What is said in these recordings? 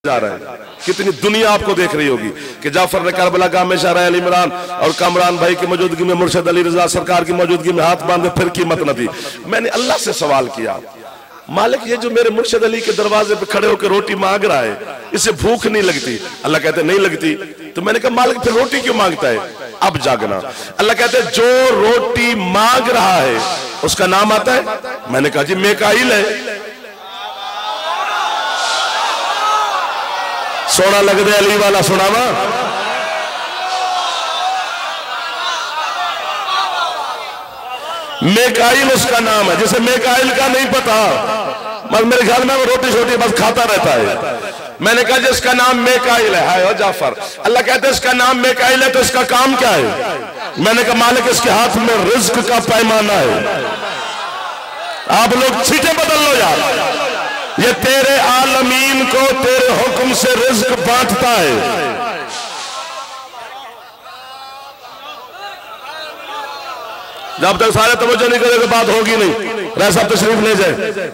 जा रहा है, कितनी दुनिया आपको देख रही होगी कि जाफर ने करबला का हमेशा रहे अली इमरान और कामरान भाई की मौजूदगी में, मुर्शद अली रजा सरकार की मौजूदगी में हाथ बांधे फिर कीमत न दी। मैंने अल्लाह से सवाल किया, मालिक ये जो मेरे मुर्शद अली के दरवाजे पे खड़े होकर रोटी मांग रहा है, इसे भूख नहीं लगती? अल्लाह कहते नहीं लगती। तो मैंने कहा मालिक फिर रोटी क्यों मांगता है? अब जागना। अल्लाह कहते जो रोटी मांग रहा है उसका नाम आता है। मैंने कहा जी मेकाइल है। सोना लग दे अली वाला सुनावा। मेकाइल उसका नाम है, जिसे मेकाइल का नहीं पता, बस मेरे ख्याल में वो रोटी छोटी बस खाता रहता है। मैंने कहा जिसका नाम मेकाइल है, हाय जाफर। अल्लाह कहते हैं इसका नाम मेकाइल है तो इसका काम क्या है? मैंने कहा मालिक इसके हाथ में रिज्क का पैमाना है। आप लोग सीटें बदल लो यार। ये तेरे आलमीन को तेरे हुक्म से रिज्क बांटता है। जब तक सारे तवज्जो नहीं करेंगे बात होगी नहीं। राय साहब तशरीफ ले जाए।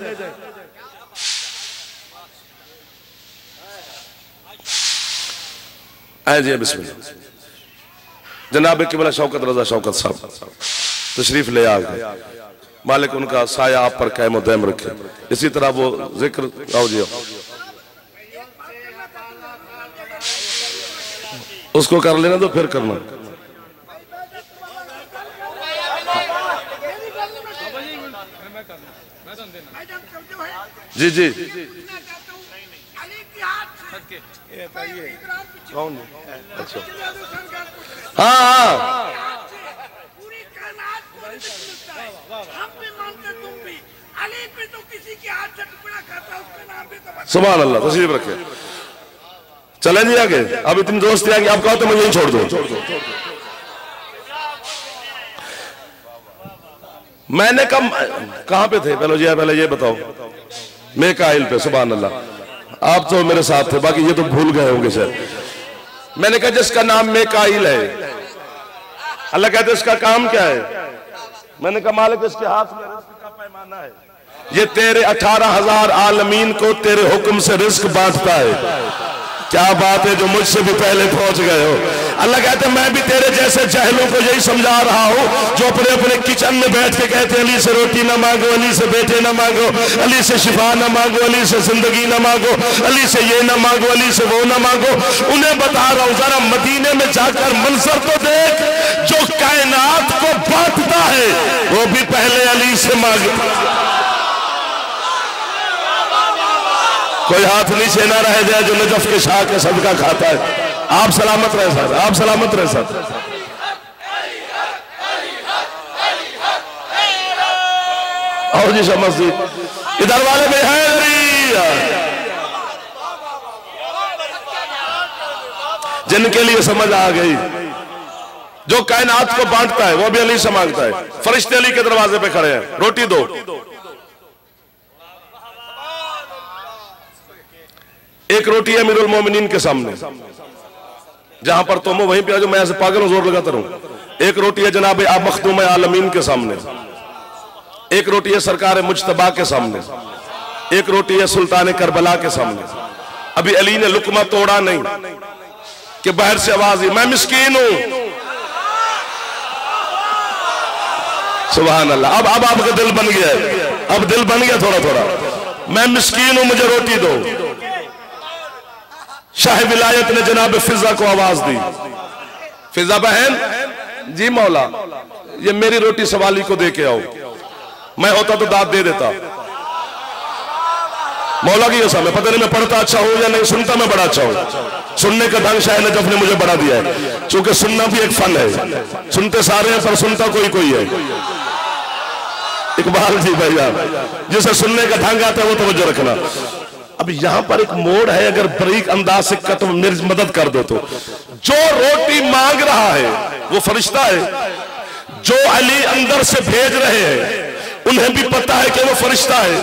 आए जी बिस्मिल्लाह। जनाब क़िबला शौकत रजा शौकत साहब तशरीफ ले आ गए। मालिक उनका साया आप पर कायम दायम रखे। इसी तरह वो जिक्र, आओ जी आओ, उसको कर लेना तो फिर करना। जी जी कौन? अच्छा हाँ हाँ सुभान अल्लाह। तशरीफ रखे। चलें जी आगे। अब इतनी दोस्ती आ गई, आप कहो तो मैं यही छोड़ दूं। मैंने कहां पे थे? पहले ये बताओ। मेकाइल पे। सुभान अल्लाह। आप तो मेरे साथ थे, बाकी ये तो भूल गए होंगे शायद। मैंने कहा जिसका नाम मेकाइल है, अल्लाह कहते इसका काम क्या है? मैंने कहा मालिक इसके हाथ में रिज्क का पैमाना है। ये तेरे 18,000 आलमीन को तेरे हुक्म से रिज्क बांटता है। क्या बात है जो मुझसे भी पहले पहुंच गए हो। अल्लाह कहते मैं भी तेरे जैसे जहलों को यही समझा रहा हूं जो अपने अपने किचन में बैठ के कहते अली से रोटी ना मांगो, अली से बेटे ना मांगो, अली से शिफा ना मांगो, अली से जिंदगी ना मांगो, अली से ये ना मांगो, अली से वो ना मांगो। उन्हें बता रहा हूं जरा मदीने में जाकर मंजर तो देख, जो कायनात को बांटता है वो भी पहले अली से मांगता। कोई हाथ नीचे ना रह जाए जो नजफ के शाह के सदका खाता है। आप सलामत रहे सर, आप सलामत रहे सर। और जी मस्जिद इधर वाले में है जिनके लिए समझ आ गई। जो कायनात को बांटता है वो भी अली से मांगता है। फरिश्ते अली के दरवाजे पे खड़े हैं, रोटी दो। एक रोटी है अमीरुल मोमिनीन के सामने, जहां पर तुम हो वहीं पे आ जाओ, मैं ऐसे पागल जोर लगाता रहूं। एक रोटी है जनाब आप मखदूम आलमीन के सामने, एक रोटी है सरकार मुज्तबा के सामने, एक रोटी है सुल्तान करबला के सामने। अभी अली ने लुकमा तोड़ा नहीं कि बाहर से आवाज आई मैं मिस्कीन हूं। सुभान अल्लाह। अब आपका दिल बन गया है, अब दिल बन गया थोड़ा थोड़ा। मैं मिस्कीन हूं, मुझे रोटी दो। शाह विलायत ने जनाब फिजा को आवाज दी, फिजा बहन जी मौला ये मेरी रोटी सवाली को दे के आओ। मैं होता तो दाद दे देता। मौला की कसम है, पता नहीं मैं पढ़ता अच्छा हूं या नहीं, सुनता मैं बड़ा अच्छा हूं। सुनने का ढंग शाह नजफ ने मुझे बड़ा दिया है, क्योंकि सुनना भी एक फन है। सुनते सारे हैं पर सुनता कोई कोई है। इकबाल जी भैया जिसे सुनने का ढंग आता है वो तवज्जो रखना। अब यहां पर एक मोड़ है, अगर बरीक अंदाज से कट मेरी मदद कर दो तो। जो रोटी मांग रहा है वो फरिश्ता है, जो अली अंदर से भेज रहे हैं उन्हें भी पता है कि वो फरिश्ता है।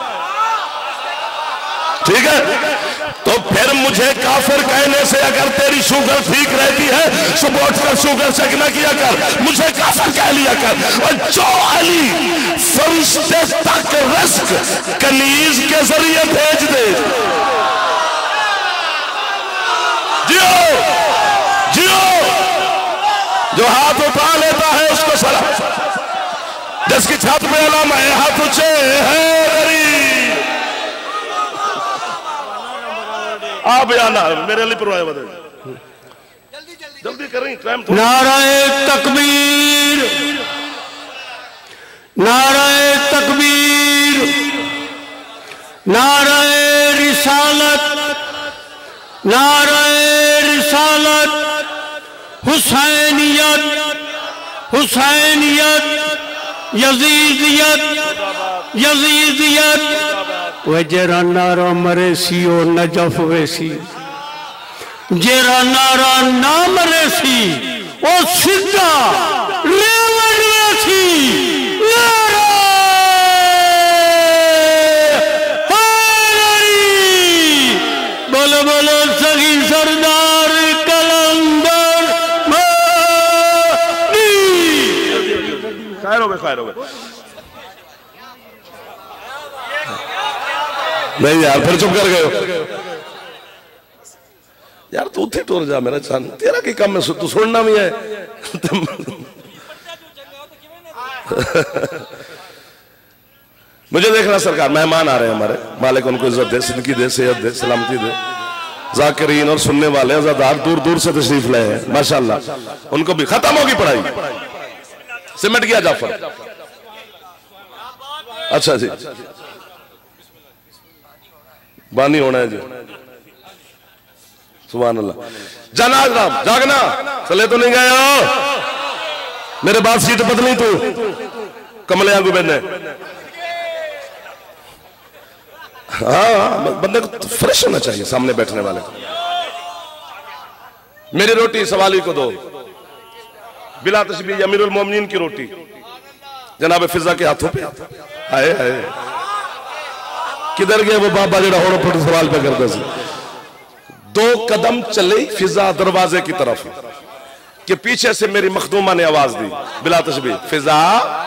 ठीक है, तो फिर मुझे काफिर कहने से अगर तेरी शुगर ठीक रहती है सुबह उठकर शुगर चेक न किया कर, मुझे काफिर कह लिया कर। और जो अली फरिश्ते तक रिस्क कनीज के जरिए भेज दे, जियो जियो। जो हाथ उठा लेता है उसको सलाम, जिसकी छत पे अलामा है हाथ ऊंचे है गरीब। आप आना मेरे लिए परवाह बदल जल्दी करें टाइम। नाराए तकबीर, नाराए तकबीर, नाराए रिसालत, नाराए रिसालत, हुसैनियत, हुसैनियत, यजीदियत, यजीदियत। वह जरा नारा मरे सी और नजफ वैसी, जेरा नारा ना मरे सी वो सीधा रेवड़ सी। नारा बोलो बोलो सगी सरदार कलंदर खैर हो गए, खैर हो गए। नहीं यार फिर चुप कर गए यार। तू उठी टूर जा मेरा चांद, तेरा की कम है तू सुनना भी है। मुझे देखना सरकार, मेहमान आ रहे हैं हमारे, मालिक उनको इज्जत दे, जिंदगी दे, सेहत दे, सलामती दे। जाकिरीन और सुनने वाले अज़ादार दूर दूर से तशरीफ लाए हैं माशाल्लाह। उनको भी खत्म होगी पढ़ाई, सिमट गया जाफर। अच्छा जी बानी होना है जी, सुभान अल्लाह। जनाज राम जागना, चले तो नहीं गए हो मेरे बात सीट बदली तू कमले आंगू बहने। हाँ बंदे को फ्रेश होना चाहिए सामने बैठने वाले को। मेरी रोटी सवाली को दो, बिला तशबीह अमीरुल मोमिनीन की रोटी जनाब फिजा के हाथों पे। आए आए किधर गए वो बाबा जरा होड़ो फोटो सवाल पे करते थे। 2 कदम चले फिजा दरवाजे की तरफ कि पीछे से मेरी मखदूमा ने आवाज दी, बिला तशबीह फिजा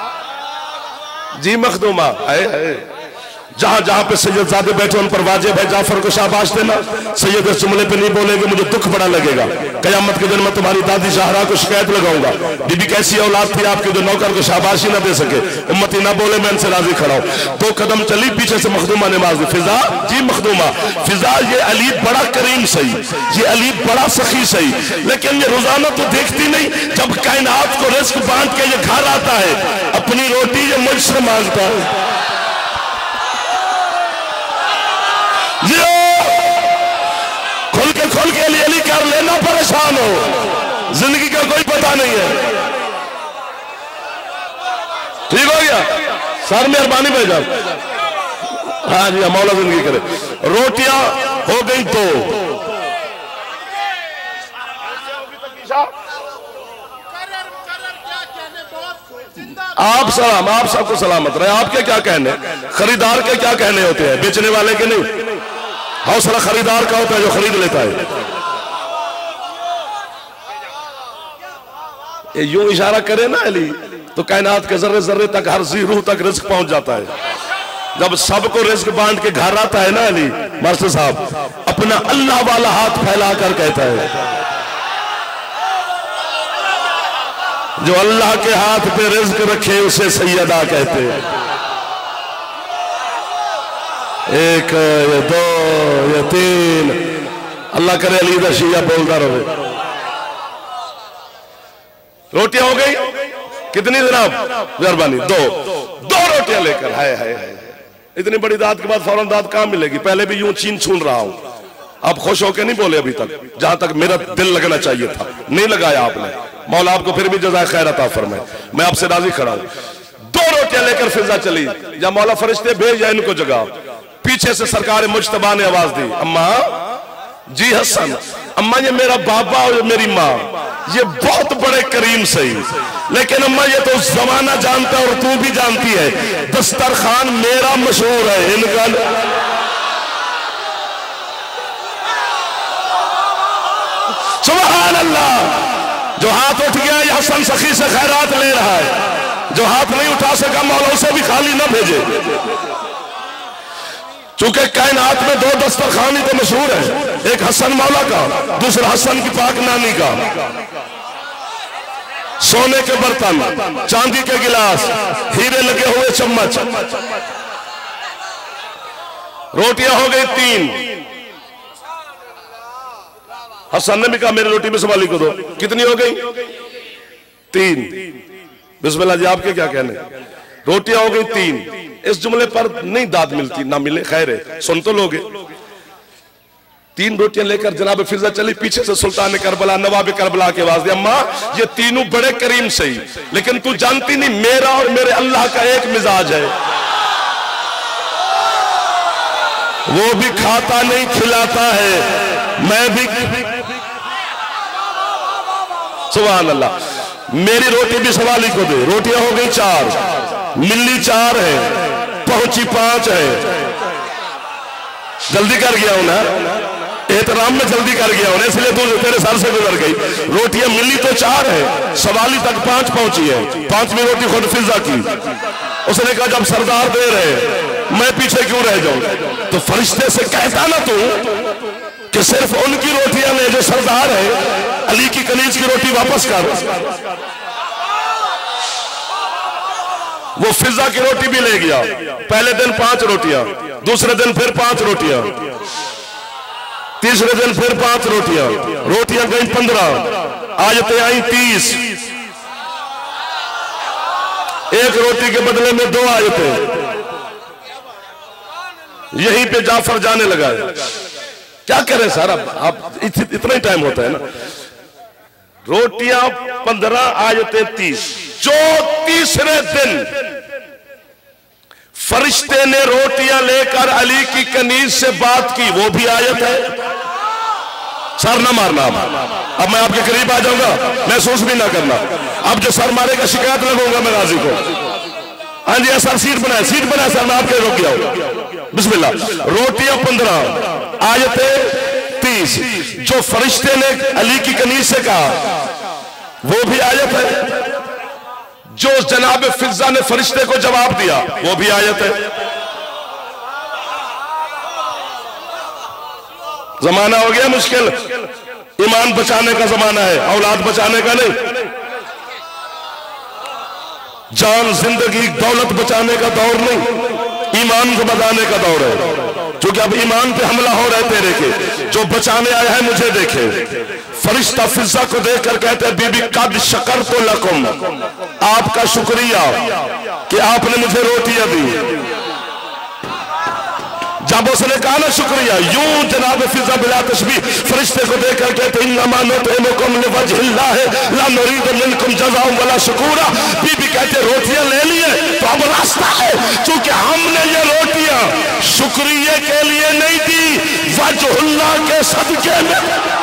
जी मखदूमा। आए आए जहां जहां पे सैयदजादे बैठे उन पर वाजिब है जाफर को शाबाश देना। सैयद इस जुमले पे नहीं बोलेंगे मुझे दुख बड़ा लगेगा। कयामत के दिन मैं तुम्हारी दादी ज़हरा को शिकायत लगाऊंगा, बीबी कैसी औलाद थी आपकी जो नौकर को शाबाशी ना दे सके। उम्मती ना बोले मैं इनसे राजी खड़ा हूं। 2 कदम चली, पीछे से मखदूमा ने आवाज दी, फिजा जी मखदूमा। फिजा ये अली बड़ा करीम सही, ये अली बड़ा सखी सही, लेकिन ये रोजाना तो देखती नहीं। जब कायनात को रिस्क बांट के ये घर आता है, अपनी रोटी ये मुझसे मांगता है। खोल के अली अली कर लेना, परेशान हो, जिंदगी का कोई पता नहीं है। ठीक हो गया सर, मेहरबानी भेजा। हाँ जी मौला जिंदगी करे। रोटियां हो गई तो आप सलाम, आप सबको सलामत रहे। आपके क्या कहने, खरीदार के क्या कहने होते हैं, बेचने वाले के नहीं। हौसला खरीदार का होता है जो खरीद लेता है। ये यूं इशारा करे ना अली तो कायनात के जर्रे जर्रे तक, हर जी रूह तक रिस्क पहुंच जाता है। जब सबको रिस्क बांट के घर आता है ना अली मास्टर साहब, अपना अल्लाह वाला हाथ फैलाकर कहता है, जो अल्लाह के हाथ पे रिस्क रखे उसे सैयदा कहते हैं। 1 या 2 या 3, अल्लाह करे अली दा शिया बोलता रहे। रोटियां हो गई कितनी जनाब, मेहरबानी 2 रोटियां लेकर। हाय हाय हाय, इतनी बड़ी दाद के बाद फौरन दाद कहां मिलेगी। पहले भी यूं छीन छून रहा हूं, आप खुश होकर नहीं बोले अभी तक, जहां तक मेरा दिल लगना चाहिए था नहीं लगाया आपने। मौला आपको फिर भी जज़ाए खैर अता फरमाए, मैं आपसे राजी खड़ा हूं। 2 रोटियां लेकर फिजा चली, या मौला फरिश्ते भेज या इनको जगा। पीछे से सरकार मुज्तबा ने आवाज दी, अम्मा जी हसन, अम्मा ये मेरा बाबा और मेरी माँ ये बहुत बड़े करीम सही, लेकिन अम्मा ये तो जमाना जानता है और तू भी जानती है, दस्तरखान मेरा मशहूर है इनका। सुभान अल्लाह। जो हाथ उठ गया ये हसन सखी से खैरात ले रहा है, जो हाथ नहीं उठा सका मौला उसे भी खाली ना भेजे। चूंकि कायनात में दो दस्तरखान ही तो मशहूर है, एक हसन मौला का, दूसरा हसन की पाक नानी का। सोने के बर्तन, चांदी के गिलास, हीरे लगे हुए चम्मच। रोटियां हो गई 3। हसन ने भी कहा मेरी रोटी में संभाली को दो। कितनी हो गई? 3। बिस्मिल्लाह जी, आपके क्या कहने? रोटियां हो गई 3। इस जुमले पर नहीं दाद मिलती, ना मिले खैर है, सुन तो लोगे। 3 रोटियां लेकर जनाब फिजा चली, पीछे से सुल्तान करबला, नवाब करबला के आवाज दी, अम्मा ये तीनों बड़े करीम सही, लेकिन तू जानती नहीं मेरा और मेरे अल्लाह का एक मिजाज है, वो भी खाता नहीं खिलाता है, मैं भी। सुभान अल्लाह। मेरी रोटी भी सवाली को दे। रोटियां हो गई 4, मिली 4 है, पहुंची 5 है। जल्दी कर गया हूं ना, एहतराम में जल्दी कर गया हूं, इसलिए तू तेरे सर से गुजर गई। रोटियां मिली तो 4 है, सवाली तक 5 पहुंची है। 5वीं रोटी खुद फिजा की। उसने कहा जब सरदार दे रहे मैं पीछे क्यों रह जाऊं? तो फरिश्ते से कहता ना तू कि सिर्फ उनकी रोटियां ले जो सरदार है, अली की कनीज की रोटी वापस कर। वो फिजा की रोटी भी ले गया। पहले दिन 5 रोटियां, दूसरे दिन फिर 5 रोटियां, तीसरे दिन फिर 5 रोटियां। रोटियां गई 15, आयतें आई 30। एक रोटी के बदले में 2 आयतें। यहीं पे जाफर जाने लगा है। क्या करें सर, अब आप इतना ही टाइम होता है ना। रोटियां 15, आयतें 30। जो तीसरे दिन फरिश्ते ने रोटियां लेकर अली की कनीज से बात की, वो भी आयत है। सर ना मारना, अब मैं आपके करीब आ जाऊंगा, महसूस भी ना करना। अब जो सर मारेगा शिकायत लगूंगा मैं गाजी को। हाँ जी सर, सीट बनाए सर, मैं आपके रोक गया। बिस्मिल्लाह। रोटियां 15, आयतें 30। जो फरिश्ते ने अली की कनीज से कहा वो भी आयत है। जो जनाब फिजा ने फरिश्ते को जवाब दिया वो भी आयत है। जमाना हो गया मुश्किल, ईमान बचाने का जमाना है, औलाद बचाने का नहीं। जान, जिंदगी, दौलत बचाने का दौर नहीं, ईमान को बचाने का दौर है। क्योंकि अब ईमान पे हमला हो रहा है तेरे के। जो बचाने आया है मुझे देखे। फरिश्ता फिजा को देखकर कहते हैं बीबी कद शकर तो लकुम, आपका शुक्रिया कि आपने मुझे रोटियां दी। जब उसने कहा ना शुक्रिया, यूं जनाब फिजा बिला तशबीह फरिश्ते को देखकर कहते इन्नमा नुतिमुकुम लिवजहिल्लाह ला नुरीदु मिनकुम जज़ाअन वला शुकूरा। बीबी कहते रोटियां ले लिए तो अब रास्ता है, क्योंकि हमने ये रोटियां शुक्रिया के लिए नहीं दी, वजहुल्लाह के सदके में।